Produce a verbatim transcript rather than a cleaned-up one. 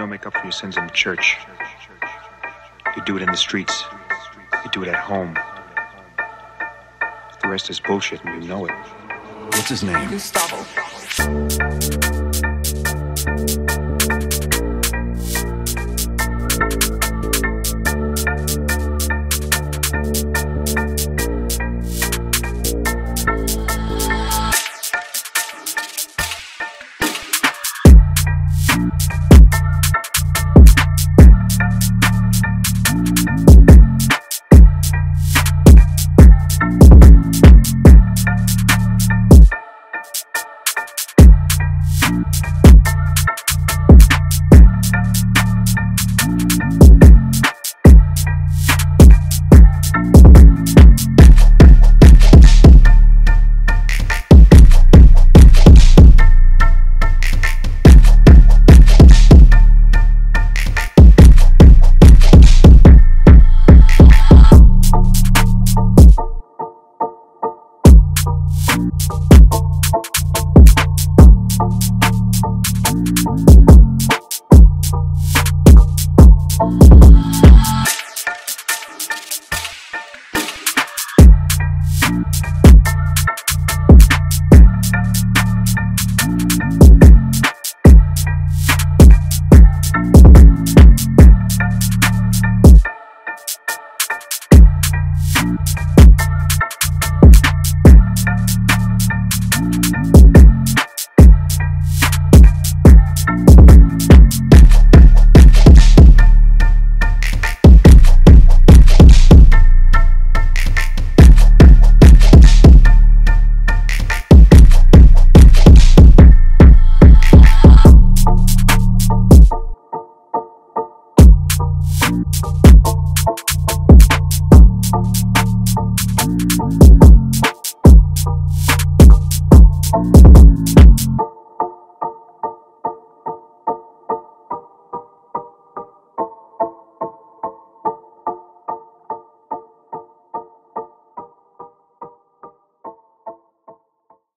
don't make up for your sins in the church. You do it in the streets. You do it at home. The rest is bullshit and you know it. What's his name? Gustavo. We'll be right back.